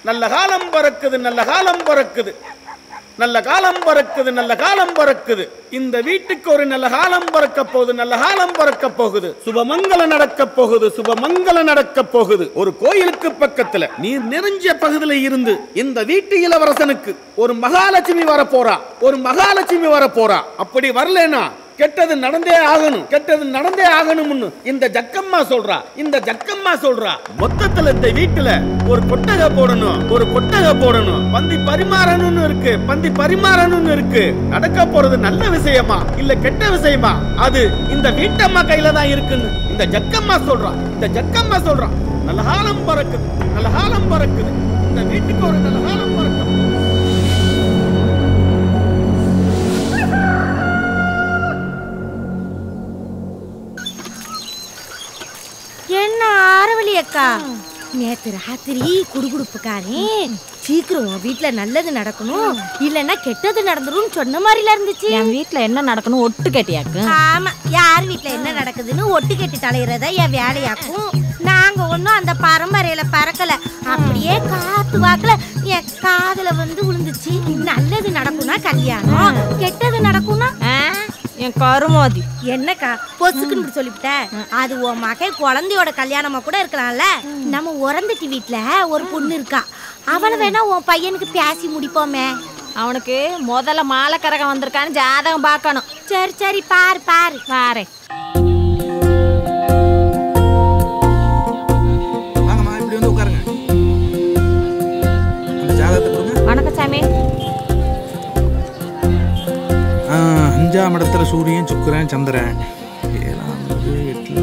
நல்ல காலம் பறக்குது, நல்ல காலம் பறக்குது, நல்ல காலம் பறக்குது, நல்ல காலம் பறக்குது. இந்த வீட்டுக்கு ஒரு நல்ல காலம் பறக்க போகுது, நல்ல காலம் பறக்க போகுது. சுபமங்கலம் நடக்க போகுது, சுபமங்கலம் நடக்க போகுது. ஒரு கோயிலுக்கு பக்கத்துல நீர் நிறைஞ்ச பகுதியில இருந்து இந்த வீட்டு இளவரசனுக்கு ஒரு மகாலட்சுமி வர போறா, ஒரு மகாலட்சுமி வர போறா. அப்படி வரலனா கெட்டது நடந்தே ஆகணும், கெட்டது நடந்தே ஆகணும்னு இந்த ஜக்கம்மா சொல்றா, இந்த ஜக்கம்மா சொல்றா. மொத்தத்துல இந்த வீட்டுல ஒரு கொட்டகை போடணும், ஒரு கொட்டகை போடணும். பந்தி பரிமாறணும்னு இருக்கு, பந்தி பரிமாறணும்னு இருக்கு. நடக்க போறது நல்ல விஷயமா இல்ல கெட்ட விஷயமா அது இந்த வீட்டம்மா கையில தான் இருக்குன்னு இந்த ஜக்கம்மா சொல்றா, இந்த ஜக்கம்மா சொல்றா. நல்ல காலம் பறக்குது, நல்ல காலம் பறக்குது. இந்த வீட்டுக்கு ஒரு நல்ல காலம் பறக்கும். என்ன ஆரவழி அக்கா, நேத்து ராத்திரி குடுகுடுப்புக்காரே சீக்கிரம் வீட்டுல நல்லது நடக்கணும் இல்லன்னா கெட்டது நடந்துரும் சொன்ன மாதிரில இருந்துச்சு. என் வீட்டுல என்ன நடக்கணும் ஒட்டு கேட்டியாக்கு? ஆமா, யார் வீட்டுல என்ன நடக்குதுன்னு ஒட்டு கேட்டு தலையிறத என் வேலையாக்கும். நாங்க ஒன்னும் அந்த பரம்பரையில பறக்கல, அப்படியே காத்து வாக்குல என் காதுல வந்து விழுந்துச்சு. நல்லது நடக்கும்னா கல்யாணம், கெட்டது நடக்கும்னா என் கருமாதி. என்னக்கா பொசுக்குன்னு சொல்லிவிட்ட? அது உன் மகன் குழந்தையோட கல்யாணமா கூட இருக்கலாம்ல. நம்ம உறந்துட்டு வீட்டுல ஒரு பொண்ணு இருக்கா, அவளை வேணா உன் பையனுக்கு பேசி முடிப்போமே. அவனுக்கு முதல்ல மாலை கரகம் வந்திருக்கான்னு ஜாதகம் பார்க்கணும். சரி சரி, பாரு பாரு பாரு. வாங்கம்மா, இப்படி வந்து உட்காருங்க. அந்த ஜாதகத்தை கொடுங்க. வணக்கம் சாமி. 5ஆம் இடத்துல சூரியன், சுக்கிரன், சந்திரன். 7ஆம் 8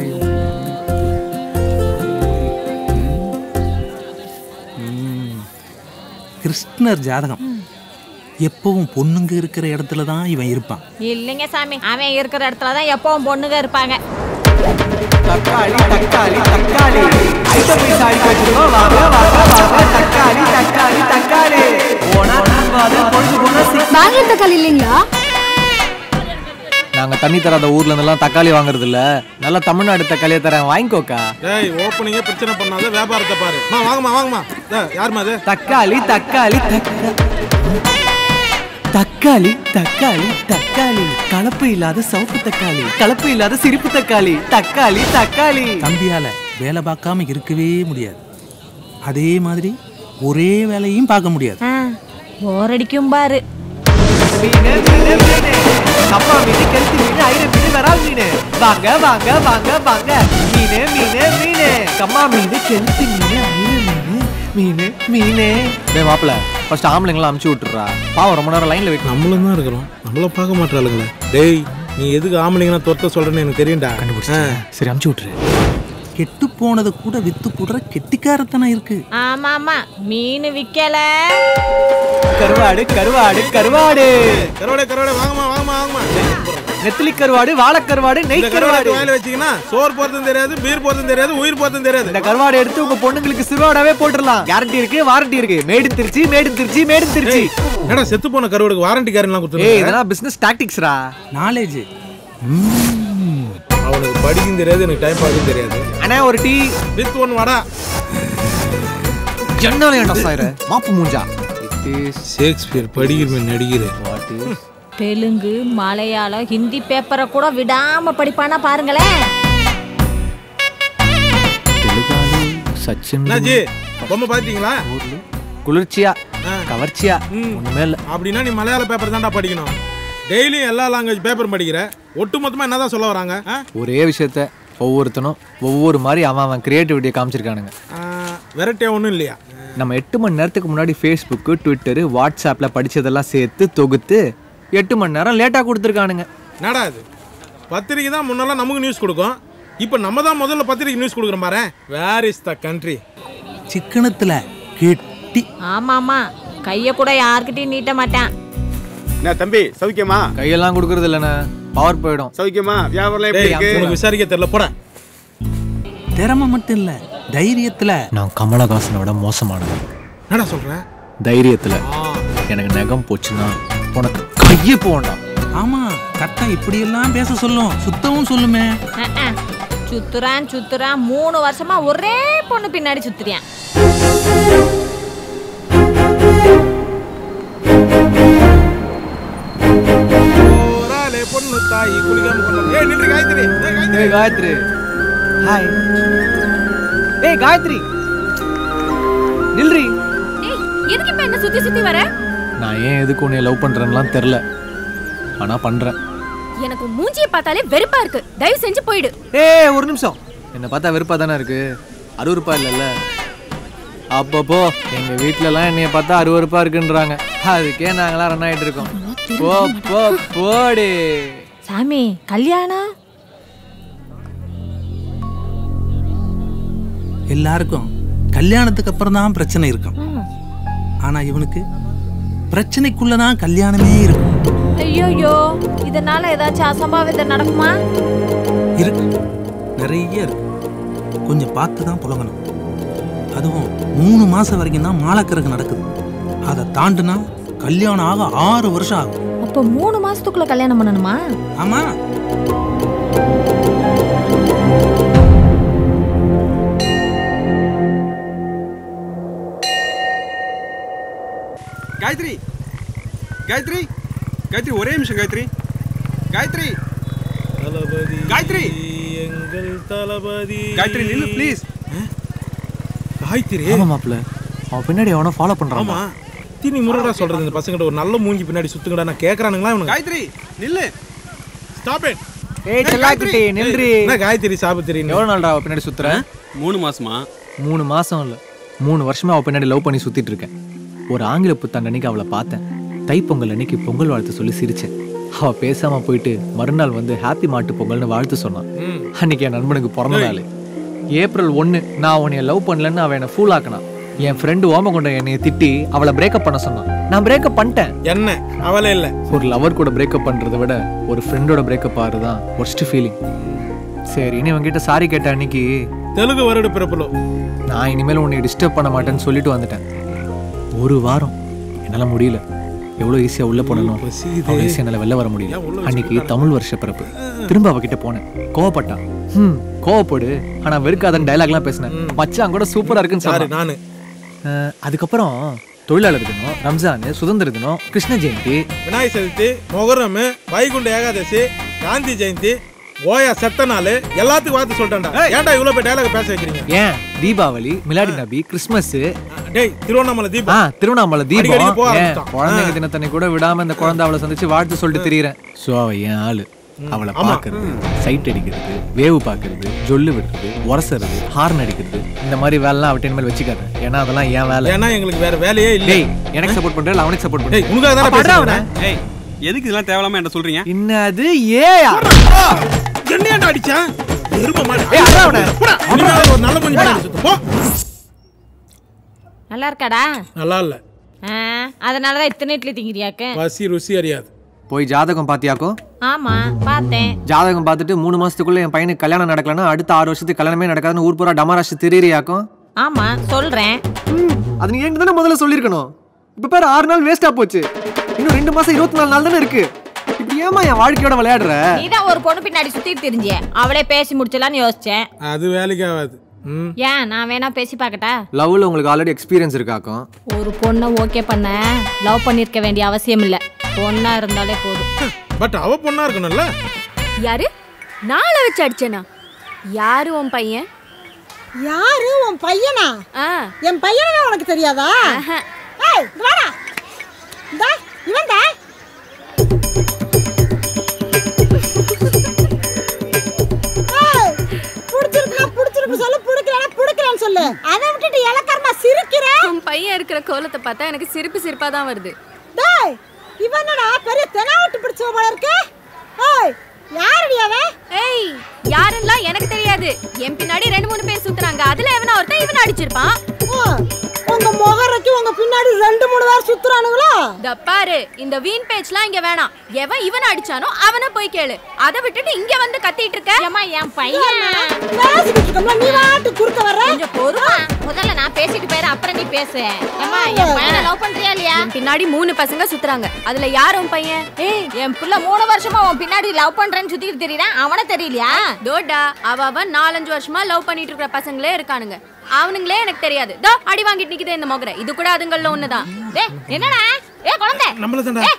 கிருஷ்ணர் ஜாதகம். எப்பவும் பொண்ணுங்க இருக்கிற இடத்துல தான் இவன் இருப்பான். இல்லைங்க சாமி, அவன் இருக்கிற இடத்துல தான் எப்பவும் பொண்ணுங்க இருப்பாங்க. தக்காளி தக்காளி தக்காளி ஐட்டமை சாடி கட்டுறோம். வாங்க வாங்க வாங்க. தக்காளி தக்காளி தக்காளி போனா தூங்காது, பொழுது போனா வாங்க. தக்காளி இல்லைங்களா? நாங்க தண்ணி தராத ஊர்ல இருந்தெல்லாம் தக்காளி வாங்குறது இல்ல. நல்ல தமிழ்நாடு தக்காளியை தரேன், வாங்கிக்கோக்கா. டேய், ஓப்பனிங்கே பிரச்சனை பண்ணாத, வியாபாரத்தை பாரு. வாங்கம்மா வாங்கம்மா. யாருமா அது? தக்காளி தக்காளி தக்காளி தக்காளி தக்காளி கலப்பு இல்லாத சவுப்பு தக்காளி, கலப்பு இல்லாத சிரிப்பு தக்காளி. தக்காளி தக்காளி தம்பியால வேலை பார்க்காம இருக்கவே முடியாது. அதே மாதிரி ஒரே வேலையும் பார்க்க முடியாது. போரடிக்கும் பாரு. அப்பா மீன், கெளுத்தி மீன், ஐர மீன், விரால் மீன். வாங்க வாங்க வாங்க வாங்க. மீனே மீனே மீனே. கம்மா மீன், கெளுத்தி மீன், ஐர மீன், மீன் மீனே. டேய் மாப்பிள்ள, ஃபர்ஸ்ட் ஆம்பளைங்கள அமுச்சு விட்டுறா. பாவம் ரொம்ப நேரம் லைன்ல வெயிட். நம்மளும் தான் இருக்கிறோம், நம்மள பார்க்க மாட்டாளுங்களே. டேய், நீ எதுக்கு ஆம்பளைங்களா தொத்த சொல்றேன்னு எனக்கு தெரியும்டா. கண்டுபிடிச்சேன். சரி அமுச்சு விட்டுரு. கெட்டு போனது கூட வித்து போடுற கெட்டிக்காரத்தனம் இருக்கு. ஆமா ஆமா, மீன் விக்கல. கருவாடு கருவாடு கருவாடு கருவாடே கருவாடே, வாங்கம்மா வாங்கம்மா வாங்கம்மா. நெத்திலி கருவாடு, வாழைக்கருவாடு, நெய் கருவாடு. வாயில வச்சீங்கன்னா சோறு போறதும் தெரியாது, பீர் போறதும் தெரியாது, உயிர் போறதும் தெரியாது. இந்த கருவாடு எடுத்து உங்க பொண்ணுங்களுக்கு சிறுவாடாவே போட்டுடலாம். கேரண்டி இருக்கு, வாரண்டி இருக்கு. மேடு திருச்சி, மேடு திருச்சி, மேடு திருச்சி. என்னடா செத்து போன கருவாடுக்கு வாரண்டி கேரண்ட்லாம் கொடுத்து? ஏய், இதெல்லாம் பிசினஸ் டாக்டிக்ஸ்ரா. நாலேஜ். அவனுக்கு படிக்கும் தெரியாது, எனக்கு டைம் பார்க்கும் தெரியாது. அண்ணா ஒரு டீ வித் ஒன் வடா. ஜன்னல ஏண்டா சாயிர மாப்பு மூஞ்சா. ஷேக்ஸ்பியர் படிக்கிற நடிகர். தெலுங்கு, மலையாளம், ஹிந்தி பேப்பரை கூட விடாம படிப்பானா பாருங்களேன். சச்சின் என்னாச்சு, பொம்மை பாத்தீங்களா? குளிர்ச்சியா கவர்ச்சியா ஒண்ணுமே இல்ல. அப்படின்னா நீ மலையாள பேப்பர் தான்டா படிக்கணும். டெய்லியும் எல்லா லாங்குவேஜ் பேப்பர் படிக்கிற. ஒட்டு மொத்தமா என்னதான் சொல்ல வராங்க? ஒரே விஷயத்த ஒவ்வொருத்தனும் ஒவ்வொரு மாதிரி அவன் கிரியேட்டிவிட்டியை காமிச்சிருக்கானுங்க. வெரைட்டியா ஒன்றும் இல்லையா? நம்ம 8 மணி நேரத்துக்கு முன்னாடி ஃபேஸ்புக்கு, ட்விட்டரு, வாட்ஸ்அப்பில் படித்ததெல்லாம் சேர்த்து தொகுத்து 8 மணி நேரம் லேட்டாக கொடுத்துருக்கானுங்க. என்னடா இது? பத்திரிக்கை தான் முன்னெல்லாம் நமக்கு நியூஸ் கொடுக்கும், இப்போ நம்ம தான் முதல்ல பத்திரிக்கை நியூஸ் கொடுக்குறோம் பாரு. Where is the country? சிக்கனத்தில் கெட்டி. ஆமா ஆமா, கையை கூட யார்கிட்டயும் நீட்ட மாட்டேன். என்ன தம்பி, சௌக்கியமா? கையெல்லாம் கொடுக்கறது இல்லைண்ணே, பவர் போயிடும். சௌக்கியமா? வியாபாரம் எப்படி இருக்கு? உனக்கு விசாரிக்க தெரியல, போட. திறமை மட்டும் இல்ல, தைரியத்துல. நான் கமலஹாசனை விட மோசமானது. என்னடா சொல்ற? தைரியத்துல. எனக்கு நகம் போச்சுன்னா உனக்கு கையே போண்டா. ஆமா, கரெக்டா இப்படி எல்லாம் பேச சொல்லும், சுத்தவும் சொல்லுமே. சுத்துறான் 3 வருஷமா ஒரே பொண்ணு பின்னாடி சுத்துறியான். நாய் குளிக்காம கொண்டு ஏய் நில்லு காயத்ரி ஏய் காயத்ரி ஹாய் ஏய் காயத்ரி நில்றி ஏய் எதுக்கு இப்ப என்ன சுத்தி சுத்தி வர? நான் ஏன் எதுக்கு உன்னை லவ் பண்றேன்னுலாம் தெரியல ஆனா பண்றேன் எனக்கு மூஞ்சியை பார்த்தாலே வெறுப்பா இருக்கு. தயவு செஞ்சு போயிடு. ஏய் ஒரு நிமிஷம் என்ன பார்த்தா வெறுப்பா தானே இருக்கு அருவருப்பா இல்லைல்ல அப்பப்போ எங்க வீட்டுலலாம் என்னைய பார்த்தா அருவருப்பா இருக்குன்றாங்க அதுக்கே நாங்களாம் ரன் ஆகிட்டு இருக்கோம் போ போ போடு சாமி கல்யாணம் எல்லாருக்கும் கல்யாணத்துக்கு அப்புறம் தான் பிரச்சனை இருக்கும். ஆனா இவனுக்கு பிரச்சனைக்குள்ளதான் கல்யாணமே இருக்கும். ஐயோ இதனால ஏதாச்சும் அசம்பாவிதம் நடக்குமா? இருக்கு, நிறைய இருக்கு. கொஞ்சம் பார்த்து தான் புழங்கணும். அதுவும் 3 மாசம் வரைக்கும் தான் மாலக்கருக்கு நடக்குது. அதை தாண்டுனா கல்யாணம் ஆக 6 வருஷம் ஆகும். அப்போ 3 மாசத்துக்குள்ள கல்யாணம் பண்ணணுமா? ஆமா. காயத்ரி காயத்ரி காயத்ரி ஒரே நிமிஷம் காயத்ரி காயத்ரி தளபதி காயத்ரி எங்கள் தளபதி காயத்ரி நில்லு ப்ளீஸ். காயத்ரி ஆமா மாப்ள அவன் பின்னாடி அவனை ஃபாலோ பண்றான். ஆமா தீனி முருகடா சொல்றது இந்த பசங்கிட்ட ஒரு நல்ல மூஞ்சி பின்னாடி சுத்துங்கடா நான் கேக்குறானுங்களா இவனுங்க. காயத்ரி நில்லு ஸ்டாப் இட். ஏய் செல்லாக்குட்டி நில்றி. என்ன காயத்ரி சாபத்திரி எவ்வளவு நாள்டா அவ பின்னாடி சுத்துற? 3 மாசமா? 3 மாசம் இல்ல 3 வருஷமா அவ பின்னாடி லவ் பண்ணி சுத்திட்டு இருக்கேன். ஒரு ஆங்கில புத்தாண்டு அன்னைக்கு அவளை பார்த்தேன். தைப்பொங்கல் அன்னைக்கு பொங்கல் வாழ்த்து சொல்லி சிரிச்சேன். அவ பேசாம போயிட்டு மறுநாள் வந்து ஹாப்பி மாட்டு பொங்கல்னு வாழ்த்து சொன்னான். அன்னைக்கு என் நண்பனுக்கு பிறந்த நாள். ஏப்ரல் 1 நான் உன்னைய லவ் பண்ணலன்னு அவன் என்னை ஃபூல் ஆக்கினான். என் ஃப்ரெண்டு ஓமகொண்ட என்னைய திட்டி அவளை பிரேக்கப் பண்ண சொன்னான். நான் பிரேக்கப் பண்ணிட்டேன். என்ன அவளே இல்ல. ஒரு லவர் கூட பிரேக்கப் பண்றதை விட ஒரு ஃப்ரெண்டோட பிரேக்கப் ஆகுறதுதான் ஒர்ஸ்ட் ஃபீலிங். சரி இனி உங்ககிட்ட சாரி கேட்ட அன்னைக்கு தெலுங்கு வருட பிறப்புலோ நான் இனிமேல் உன்னை டிஸ்டர்ப் பண்ண மாட்டேன்னு சொல்லிட்டு வந்துட்டேன். 1 வாரம் என்னால முடியல. எவ்வளோ ஈஸியா உள்ள போனணும் அவ்வளோ ஈஸியா என்னால வெளில வர முடியல. அன்னைக்கு தமிழ் வருஷ பிறப்பு. திரும்ப அவகிட்ட போனேன். கோவப்பட்டான். கோவப்படு ஆனா வெறுக்காதன்னு டைலாக்லாம் பேசினேன். மச்சான் கூட சூப்பரா இருக்குன்னு சொன்னான். நானு அதுக்கப்புறம் தொழிலாளர் தினம், ரம்ஜான், சுதந்திர தினம், கிருஷ்ண ஜெயந்தி, விநாயகர் சதுர்த்தி, மொகரம், வைகுண்ட ஏகாதசி, காந்தி ஜெயந்தி, ஓயா செத்த நாள் எல்லாத்துக்கும் வார்த்தை சொல்லிட்டேன்டா. ஏன்டா இவ்வளவு போய் டைலாக் பேச வைக்கிறீங்க? ஏன் தீபாவளி, மிலாடி நபி, கிறிஸ்மஸ், டேய் திருவண்ணாமலை தீபம். திருவண்ணாமலை தீபம். அடிக்கடி குழந்தைங்க தினத்தனை கூட விடாம இந்த குழந்தை அவளை சந்திச்சு வாழ்த்து சொல்லிட்டு திரியிறேன். சோ அவ என் ஆளு. அவளை பாக்குறது, சைட் அடிக்கிறது, வேவு பாக்குறது, ஜொல்லு விடுறது, உரசறது, ஹார்ன் அடிக்கிறது, இந்த மாதிரி வேலைலாம் அவட்ட இனிமேல் வச்சுக்காது. ஏன்னா அதெல்லாம் என் வேலை. ஏன்னா எங்களுக்கு வேற வேலையே இல்லை. எனக்கு சப்போர்ட் பண்ற அவனுக்கு சப்போர்ட் பண்ற. உனக்காக தான் பேசுறேன். ஏய் எதுக்கு இதெல்லாம் தேவலாம என்ன சொல்றீங்க? என்னது ஏயா என்னையாடா அடிச்சான்? எருமை மாடு. ஏய் அறவனே போடா. இனிமேல் ஒரு நல்ல மூஞ்சி பின்னாடி சுத்து போ. நல்லா இருக்காடா? நல்லா இல்ல. அதனால தான் இத்தனை இட்லி திங்கிறியாக்க. பசி ருசி அறியாது. போய் ஜாதகம் பாத்தியாக்கோ? ஆமா பார்த்தேன். ஜாதகம் பார்த்துட்டு 3 மாசத்துக்குள்ள என் பையனுக்கு கல்யாணம் நடக்கலன்னா அடுத்த 6 வருஷத்துக்கு கல்யாணமே நடக்காதுன்னு ஊர் பூரா டமாராஷ் திரியாக்கும். ஆமா சொல்றேன். அது நீ என்கிட்ட தானே முதல்ல சொல்லிருக்கணும். இப்ப பாரு 6 நாள் வேஸ்டா போச்சு. இன்னும் 2 மாசம் 24 நாள் தானே இருக்கு. இப்படி ஏமா என் வாழ்க்கையோட விளையாடுற? நீதான் ஒரு பொண்ணு பின்னாடி சுத்திட்டு தெரிஞ்சே. அவளே பேசி முடிச்சலான்னு யோசிச்சேன். அது வேலைக்கு ஆகாது. ஏன் நான் வேணா பேசி பார்க்கட்டா? லவ்ல உங்களுக்கு ஆல்ரெடி எக்ஸ்பீரியன்ஸ் இருக்காக்கும். ஒரு பொண்ணை ஓகே பண்ண லவ் பண்ணிருக்க வேண்டிய அவசியம் இல்ல. பொண்ணா இருந்தாலே போதும். பட் அவ பொண்ணா இருக்கணும்ல. யாரு? நாளை வச்சு அடிச்சேனா? யாரு உன் பையன்? யாரு உன் பையனா? என் பையனா உனக்கு தெரியாதா? ஏய் வாடா. டா இவன்டா. புடிச்சிருக்கு சொல்லு, புடிக்கலன்னு சொல்லு. அதை விட்டுட்டு இலக்கரமா சிரிக்கிற. உன் பையன் இருக்கிற கோலத்தை பார்த்தா எனக்கு சிரிப்பா தான் வருது. டேய் இவனடா பெரிய தெனாவட்டு பிடிச்சவ போல இருக்கு. ஏய் யாரடி அவன்? ஏய் யாரெல்லாம் எனக்கு தெரியாது. என் பின்னாடி 2-3 பேர் சுத்துறாங்க. அதுல எவனா ஒருத்தன் இவனை அடிச்சிருப்பான். உங்க முகரைக்கு உங்க பின்னாடி 2-3 பேர் சுத்துறானுங்களா? பாரு இந்த வீண் பேச்செல்லாம் இங்க வேணாம். எவன் இவனை அடிச்சானோ அவனை போய் கேளு. அதை விட்டுட்டு இங்க வந்து கத்திட்டு இருக்க. ஏமா என் பையன் பேசிட்டு இருக்கோம்ல, நீ வாட்டு குறுக்க வர்ற. கொஞ்சம் பொறுமா. முதல்ல நான் பேசிட்டு போயிரு, அப்புறம் நீ பேசு. ஏமா என் பையனை லவ் பண்றியா இல்லையா? என் பின்னாடி 3 பசங்க சுத்துறாங்க. அதுல யார் உன் பையன்? ஏய் என் புள்ள 3 வருஷமா உன் பின்னாடி லவ் பண்றேன்னு சுத்திட்டு தெரியறான். அவன தெரியலையா? தோடா அவன் 4-5 வருஷமா லவ் பண்ணிட்டு இருக்கிற பசங்களே இருக்கானுங்க. அவனுங்களே எனக்கு தெரியாது. தோ அடி வாங்கிட்டு நிக்குதே இந்த மொகரை. இது கூட அதுங்கள்ல ஒண்ணுதான். டேய் என்னடா? ஏய் குழந்தை நம்மள தான்டா.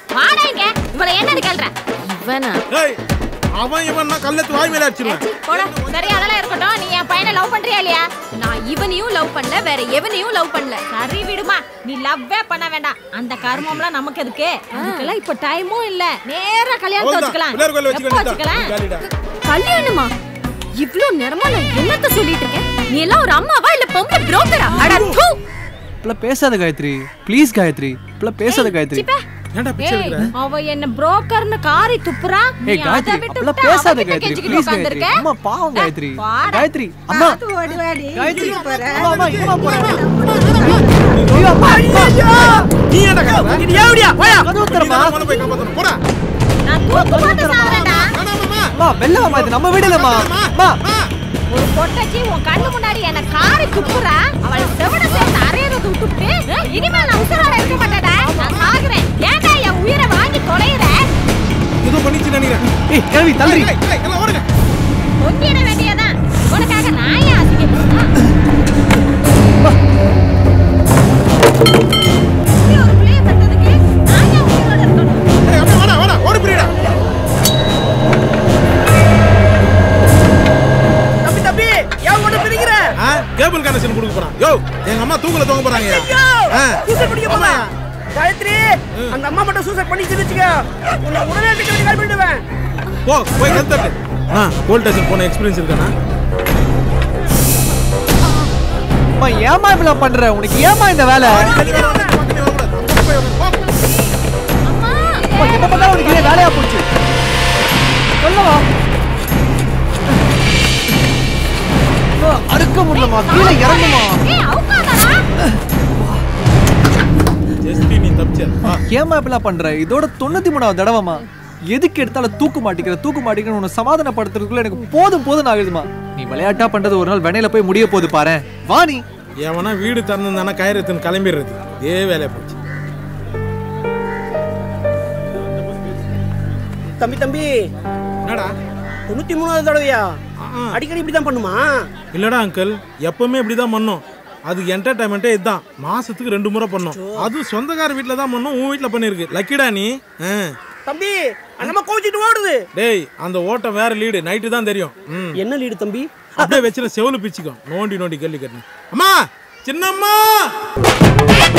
வாடா இங்க. இவள என்னன்னு கேள்ற? இவனா? ஏய் அவன் இவன்னா கல்லத்து வாய் மேல அடிச்சிருவேன். போடா. சரி அதெல்லாம் இருக்கட்டும். நீ என் பையனை லவ் பண்றியா இல்லையா? நான் இவனையும் லவ் பண்ணல, வேற எவனையும் லவ் பண்ணல. சரி விடுமா. நீ லவ்வே பண்ண வேண்டாம். அந்த கர்மம்லாம் நமக்கு எதுக்கு? அதுக்கெல்லாம் இப்ப டைமும் இல்ல. நேரா கல்யாணத்தை வச்சுக்கலாம். பிள்ளையார் கோயில்ல எப்ப வச்சுக்கலாம். வச்சுக்கலாம்? கல்யாணமா? இவ்ளோ நேரமா நான் என்னத்த சொல்லிட்டு இருக்கேன்? நீ எல்லாம் ஒரு அம்மாவா இல்ல பொம்பளை புரோக்கரா? அட தூ. இப்பலாம் பேசாத காயத்ரி, ப்ளீஸ் காயத்ரி, இப்பலாம் பேசாத காயத்ரி. ஏன்டா பிச்சை எடுக்கற? அவ என்ன புரோக்கர்னு காரி துப்புறா. நீ ஏய் காயத்ரி, அதை விட்டு அப்பலாம் பேசாத அவகிட்ட காயத்ரி, கெஞ்சிக்கிட்டு ப்ளீஸ் காயத்ரி. உட்கார்ந்திருக்க. அம்மா பாவம் காயத்ரி. வாடா. காயத்ரி, அம்மா. காயத்ரி, அம்மா அம்மா இங்க போறேன். ஐயோ அம்மா, நீ என்னடா கத்துற? இது ஏவடியா வாயா கதவு திறமா. அவனை போய் காப்பாத்தணும். போடா. நான் தூக்கு போட்டு சாவறேன்டா. வேணாமாமா. அம்மா வெல்ல அம்மா, இது நம்ம வீடு இல்லம்மா. அம்மா ஒரு பொட்டச்சி உன் கண்ணு முன்னாடி என்ன காரி துப்புறா. அவளை செவட சேர்த்து அரையறத விட்டுட்டு இனிமே நான் உசுரோட இருக்க மாட்டேடா. நான் சாகுறேன். ஏன்டா என் உயிரை வாங்கி தொலைற? ஏதோ பண்ணிச்சு நினைக்கிறேன். ஏய் கேள்வி தள்ளி. ஏய், ஏய், எல்லாம் ஓடுங்க. கொன்னிட வேண்டியதான். உனக்காக நான் ஏன் அசிங்கப்படுறேன்? இப்படி ஒரு பிள்ளைய பெற்றதுக்கு நான் ஏன் உயிரோட இருக்கணும்? ஏய், அப்படியே வாடா, வாடா, ஓடு பிரியடா. தம்பி தம்பி ஏன் ஓட பிரிக்கிற கேபிள் கனெக்ஷன் கொடுக்க போறான். யோ, எங்க அம்மா தூக்குல தொங்க போறாங்க. சூசைட் பண்ணிக்க போறா காயத்ரி அந்த அம்மா மட்டும் சூசைட் பண்ணிச்சு வெச்சுக்க உன்னை உடனே டிக்கெட் கால் பண்ணிடுவேன் போ, போய் கத்தட்டு. போலீஸ் ஸ்டேஷன் போன எக்ஸ்பீரியன்ஸ் இருக்கானா? அம்மா ஏமா இப்பலாம் பண்ற? உனக்கு ஏமா இந்த வேலை? அம்மா எப்ப பார்த்தா உனக்கு இதே வேலையா போச்சு. சொல்லவா? அறுக்க முடியலமா, கீழே இறங்குமா. ஏய் அவுக்காதடா. ஜஸ்ட் நீ தப்பிச்சா. ஏமா இப்பலாம் பண்ற? இதோட 93வது தடவைமா. எதுக்கு எடுத்தாலும் தூக்கு மாட்டிக்கிற உன்னை சமாதானப்படுத்துறதுக்குள்ள எனக்கு போதும் ஆகுதுமா. நீ விளையாட்டா பண்றது ஒரு நாள் வெண்ணையில போய் முடிய போகுது பாரு. வா நீ. எவனா வீடு திறந்தானா கயிறுன்னு கிளம்பிடுறது. இதே வேலையை போச்சு. தம்பி என்னடா 93வது தடவையா அடிக்கடி இப்படிதான் பண்ணுமா இல்லடா அங்கிள், எப்பவுமே இப்படிதான் பண்ணோம். அது என்டர்டைன்மெண்ட்டே இதுதான். மாசத்துக்கு 2 முறை பண்ணோம். அதுவும் சொந்தக்கார வீட்டுல தான் பண்ணோம். உன் வீட்டுல பண்ணிருக்கு. லக்கிடா நீ. தம்பி அண்ணமா கோச்சிட்டு ஓடுது. டேய் அந்த ஓட்டம் வேற லீடு. நைட்டு தான் தெரியும். என்ன லீடு தம்பி? அப்படியே வச்சுல செவுல பிச்சுக்கும். நோண்டி கேள்வி கட்டணும். அம்மா, சின்னம்மா.